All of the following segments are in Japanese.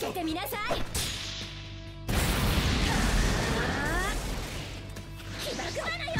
けてみなさい。起爆花よ。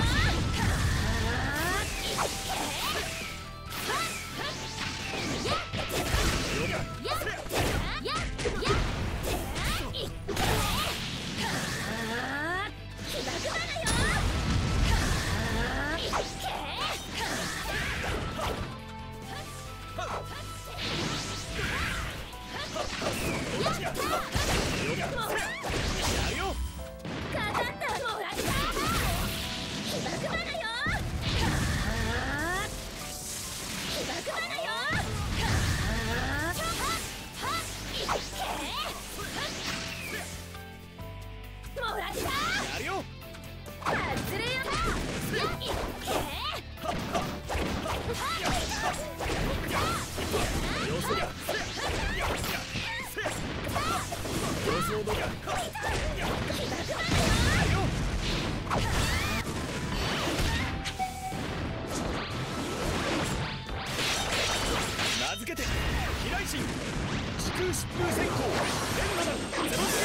名付けて飛来神時空疾風閃光連ナダルゼロス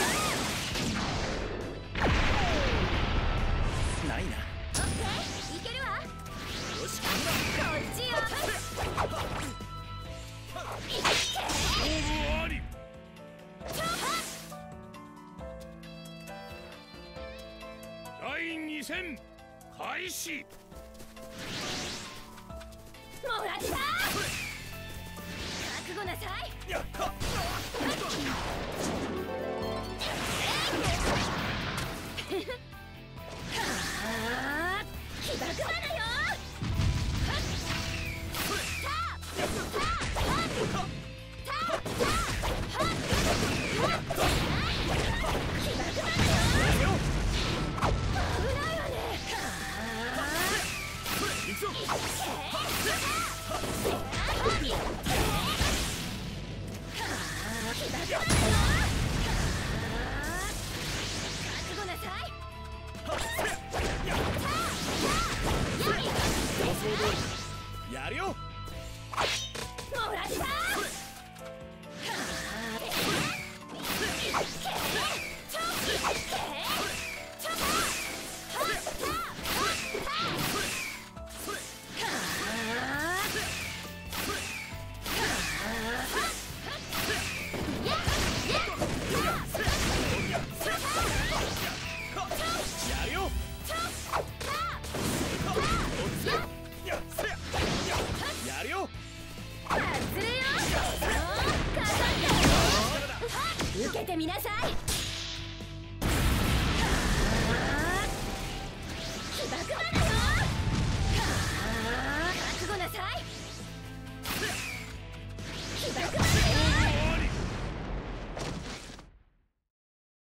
ないな。 オッケー、いけるわ。 よし、こっちよ。 勝負あり。第2戦開始。 もらった。覚悟なさい。 やった起爆花よ。 やるよ。 もらった。 やるよ。 受けてみなさい。